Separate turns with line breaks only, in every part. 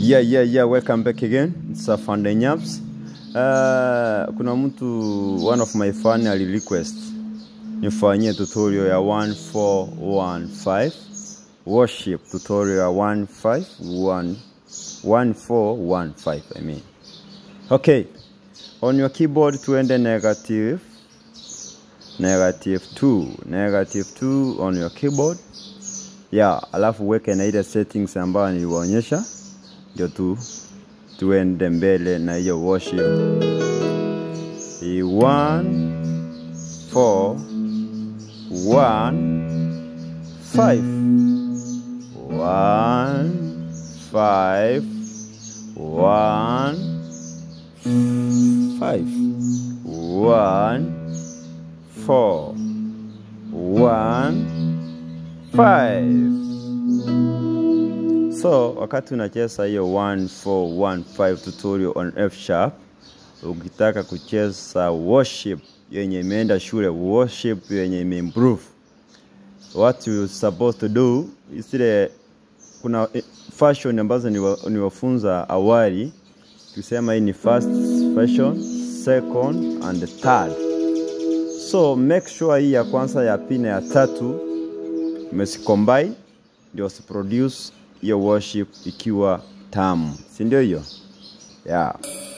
Yeah, welcome back again. It's a Funday Nyaps. Kuna mtu, one of my fan ali request nifanyie tutorial ya 1415 worship tutorial ya 1415 I mean. Okay, on your keyboard tuende negative 2 on your keyboard. Yeah, alafu weke na ile settings ambayo niliwaonyesha ndio tuende mbele na hiyo worship. 1 4 1 5 1 5 1 5 1 4 1 5. So wakati unacheza hiyo 1415 tutorial on F sharp, ukitaka kucheza worship yenye imeenda shule, worship yenye imeimprove, what you supposed to do is kuna fashion ambazo niwafunza awali. Tusema hii ni first fashion, second and third. So make sure hii ya kwanza, ya pili na ya tatu umesicombine ndio produce your worship ikiwa tamu, si ndio hiyo? Yeah.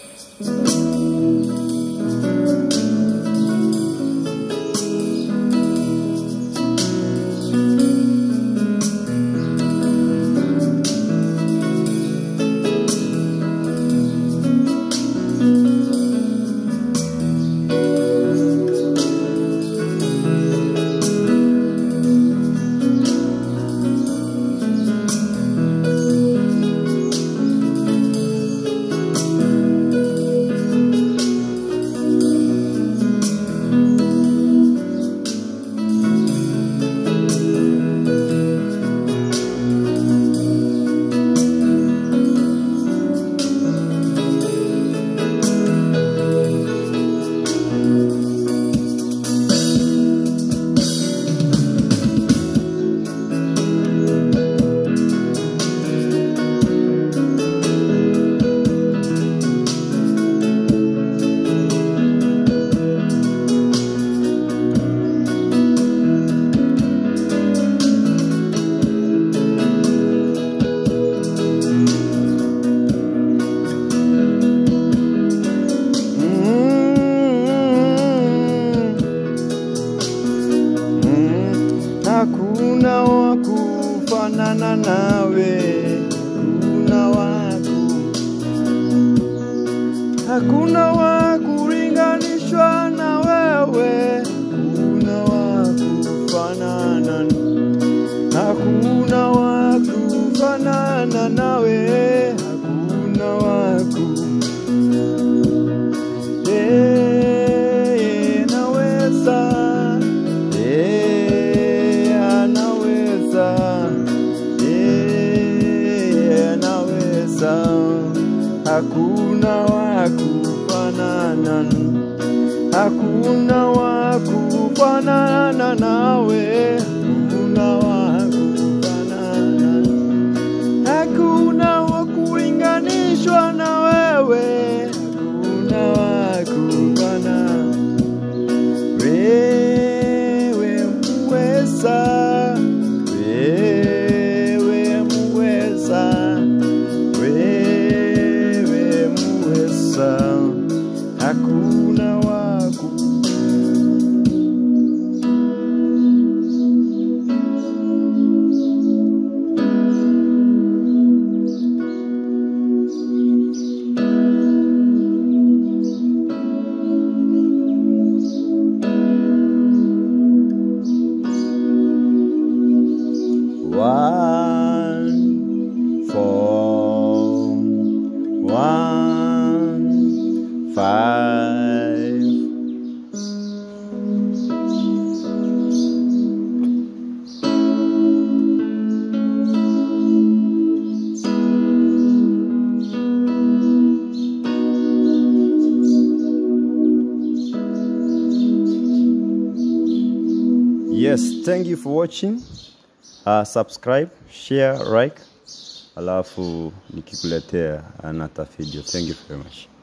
Hakuna wakufanana nawe, hakuna wakulinganishwa na wewe, hakuna wakufanana nawe, hakuna waku hakuna wakufanana nawe, hakuna wakulinganishwa na wewe, hakuna wakufanana. Wewe muweza, wewe muweza, wewe muweza, hakuna waku Yes, thank you for watching. Subscribe, share, like, alafu nikikuletea another video. Thank you very much.